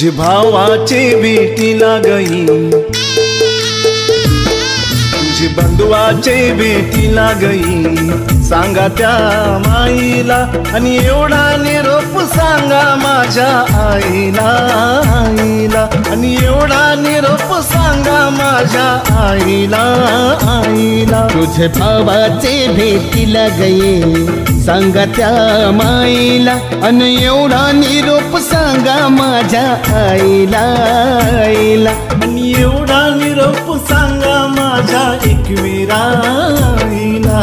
तुझे भावाचे भेटीला गई, तुझे बंधुवाचे भेटीला गई, सांगा त्या माईला आणि एवढा निरोप सांगा माझ्या आईला, आईला आणि एवढा निरोप सांगा माझ्या आईला, आईला। तुझे भावाचे भेटीला गई, सांगा त्या माईला आणि एवढा निरोप सांगा माझ्या आईला, आईला आणि एवढा निरोप सांगा माझ्या एकविरा आईला।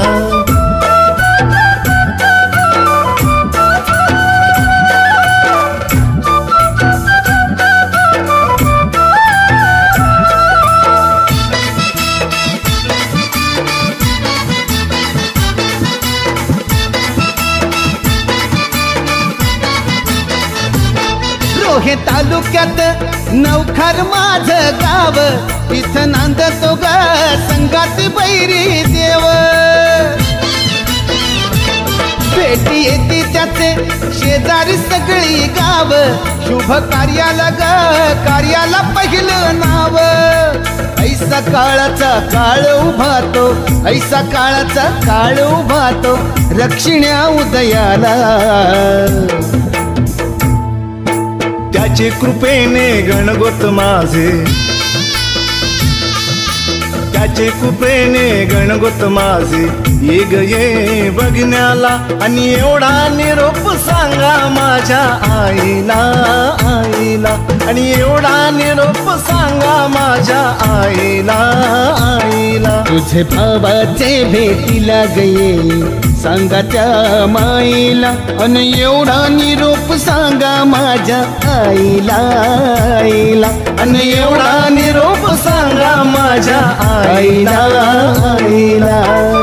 रोहे तालुक्यात नवखार माझं गाव, इथं नांदतो ग संगाती बैरी देव। भेटी येते त्याचे शेजारी सगळी गाव, शुभ कार्याला ग कार्याला पहिलं नाव। ऐसा काळाचा काळ उभातो, ऐसा काळाचा काळ उभातो, रक्षिण्या उदयाला। त्याचे कृपेने गणगोत माझे, त्याचे कृपेने गणगोत माझे, ये ग ये बघण्याला आणि एवढा निरोप सांगा माझ्या आईला, आईला आणि एवढा निरोप सांगा माझ्या आईला, आईला। तुझे भावाचे भेटीला गई, सांगा त्या माईला आणि एवढा निरोप सांगा माझ्या आईला, आईला आणि एवढा निरोप सांगा माझ्या आईला, आईला।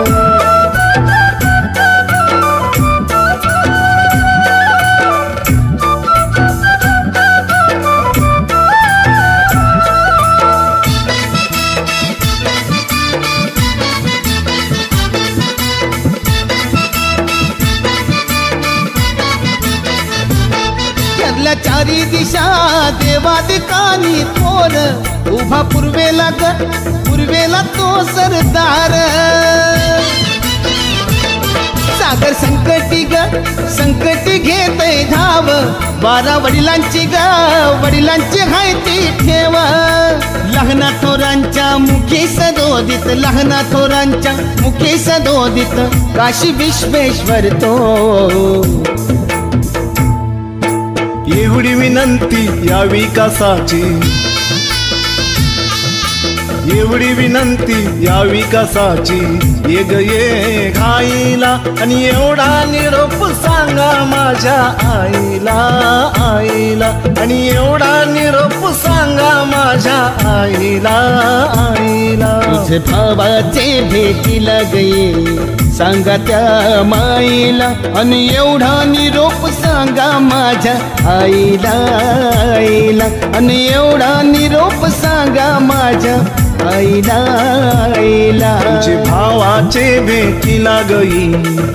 चारी दिशा देवादिकानी थोर, उभा पूर्वेला ग पूर्वेला तो सरदार। सागर संकटी ग संकटी घेतय धाव, 12 वडिलांची ग वडिलांची हाय ती ठेव। लहाना थोरांच्या मुखी सदोदित, लहाना थोरांच्या मुखी सदोदित, काशी विश्वेश्वर तो। एवढी विनंती या विकासाची, एवढी विनंती या विकासाची, ये ग ये घाईला आणि एवढा निरोप सांगा माझ्या आईला, आईला आणि एवढा निरोप सांगा माझ्या आईला, आईला। तुझे भावाचे भेटीला गई, सांगा त्या माईला आणि एवढा निरोप सांगा माझ्या आईला, आईला आणि एवढा निरोप सांगा माझ्या आईला, आईला। तुझे भावाचे भेटीला गई,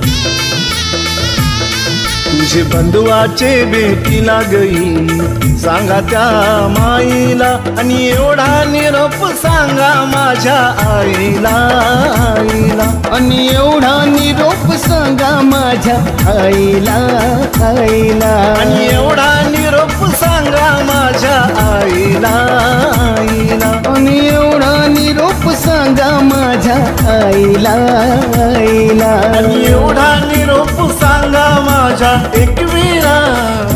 तुझे बंधुवाचे भेटीला गई, सांगा त्या माईला आणि एवढा निरोप सांगा माझ्या आईला, आईला आणि एवढा निरोप सांगा माझ्या आईला, आईला आणि एवढा निरोप सांगा माझ्या आईला, आईला आणि एवढा निरोप सांगा माझ्या आईला, आईला आणि एवढा निरोप सांगा माझ्या एकविरा